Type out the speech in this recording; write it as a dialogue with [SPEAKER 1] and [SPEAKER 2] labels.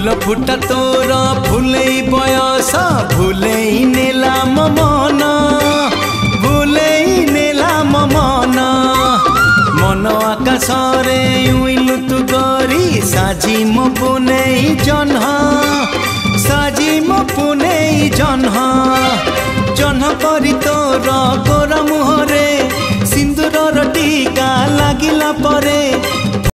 [SPEAKER 1] फूल फुटा तोर फूले बयस भूले नेला मन भूले नेला मन मन आकाश रे उइलु तु गरी साजी मो पुने जन्ह साजी मो पुने जन्ह जन्ह करी